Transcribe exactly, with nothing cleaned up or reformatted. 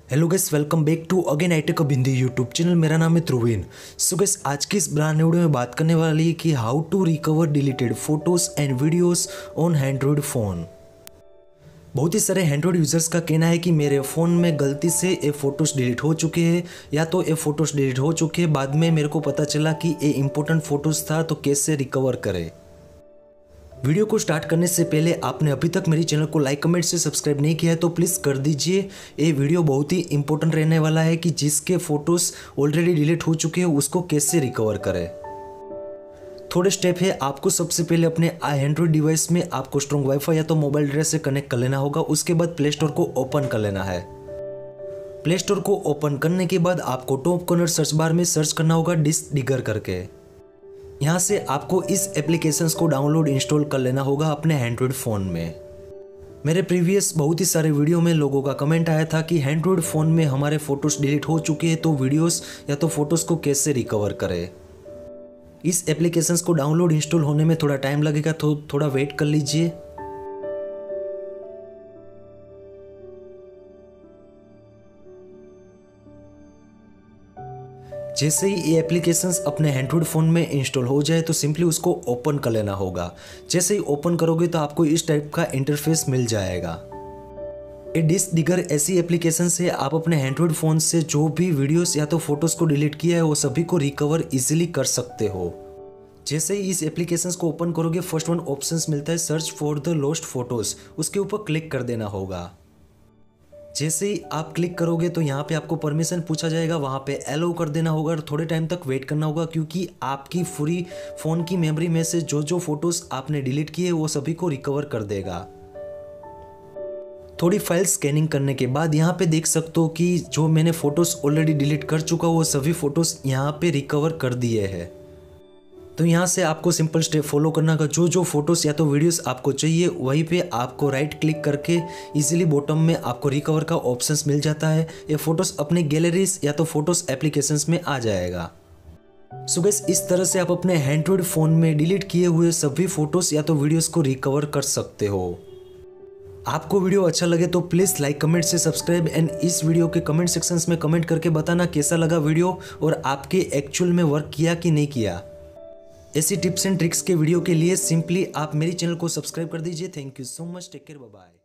Hello guys, welcome back to again I tech up Hindi YouTube channel. मेरा नाम है ध्रुवीन। So guys, आज की इस ब्रांड वीडियो में बात करने वाली है कि how to recover deleted photos and videos on Android phone. बहुत ही सारे एंड्रॉयड यूजर्स का कहना है कि मेरे फ़ोन में गलती से ये फ़ोटोज़ डिलीट हो चुके हैं, या तो ये फ़ोटोज़ डिलीट हो चुके हैं, बाद में मेरे को पता चला कि ये इंपॉर्टेंट फ़ोटोज़ था, तो कैसे रिकवर करें। वीडियो को स्टार्ट करने से पहले आपने अभी तक मेरे चैनल को लाइक कमेंट से सब्सक्राइब नहीं किया है तो प्लीज़ कर दीजिए। ये वीडियो बहुत ही इंपॉर्टेंट रहने वाला है कि जिसके फ़ोटोज़ ऑलरेडी डिलीट हो चुके हैं उसको कैसे रिकवर करें। थोड़े स्टेप है। आपको सबसे पहले अपने एंड्रॉयड डिवाइस में आपको स्ट्रॉन्ग वाईफाई या तो मोबाइल डेटा से कनेक्ट कर लेना होगा। उसके बाद प्ले स्टोर को ओपन कर लेना है। प्ले स्टोर को ओपन करने के बाद आपको टॉप कॉर्नर सर्च बार में सर्च करना होगा डिस्क डिगर करके। यहाँ से आपको इस एप्लीकेशंस को डाउनलोड इंस्टॉल कर लेना होगा अपने एंड्रॉयड फ़ोन में। मेरे प्रीवियस बहुत ही सारे वीडियो में लोगों का कमेंट आया था कि एंड्रॉयड फ़ोन में हमारे फ़ोटोज़ डिलीट हो चुके हैं, तो वीडियोस या तो फ़ोटोज़ को कैसे रिकवर करें। इस एप्लीकेशंस को डाउनलोड इंस्टॉल होने में थोड़ा टाइम लगेगा, तो थोड़ा वेट कर लीजिए। जैसे ही ये एप्लीकेशंस अपने एंड्रॉयड फ़ोन में इंस्टॉल हो जाए तो सिंपली उसको ओपन कर लेना होगा। जैसे ही ओपन करोगे तो आपको इस टाइप का इंटरफेस मिल जाएगा। ये डिस्क डिगर ऐसी एप्लीकेशन से आप अपने एंड्रॉयड फ़ोन से जो भी वीडियोस या तो फोटोज़ को डिलीट किया है वो सभी को रिकवर इजीली कर सकते हो। जैसे ही इस एप्लीकेशंस को ओपन करोगे, फर्स्ट वन ऑप्शंस मिलता है search for the lost photos, उसके ऊपर क्लिक कर देना होगा। जैसे ही आप क्लिक करोगे तो यहाँ पे आपको परमिशन पूछा जाएगा, वहाँ पे एलो कर देना होगा और थोड़े टाइम तक वेट करना होगा, क्योंकि आपकी पूरी फ़ोन की मेमोरी में से जो जो फोटोज़ आपने डिलीट किए वो सभी को रिकवर कर देगा। थोड़ी फाइल स्कैनिंग करने के बाद यहाँ पे देख सकते हो कि जो मैंने फ़ोटोज़ ऑलरेडी डिलीट कर चुका वो सभी फ़ोटोज़ यहाँ पे रिकवर कर दिए हैं। तो यहाँ से आपको सिंपल स्टेप फॉलो करना होगा। जो जो फोटोज़ या तो वीडियोस आपको चाहिए वहीं पे आपको राइट क्लिक करके इजीली बॉटम में आपको रिकवर का ऑप्शंस मिल जाता है। ये फोटोज़ अपने गैलरीज या तो फोटोज़ एप्लीकेशंस में आ जाएगा। सो गाइस, इस तरह से आप अपने एंड्रॉयड फ़ोन में डिलीट किए हुए सभी फोटोज़ या तो वीडियोज़ को रिकवर कर सकते हो। आपको वीडियो अच्छा लगे तो प्लीज़ लाइक कमेंट से सब्सक्राइब एंड इस वीडियो के कमेंट सेक्शंस में कमेंट करके बताना कैसा लगा वीडियो और आपके एक्चुअल में वर्क किया कि नहीं किया। ऐसी टिप्स एंड ट्रिक्स के वीडियो के लिए सिंपली आप मेरे चैनल को सब्सक्राइब कर दीजिए। Thank you so much. Take care, bye bye.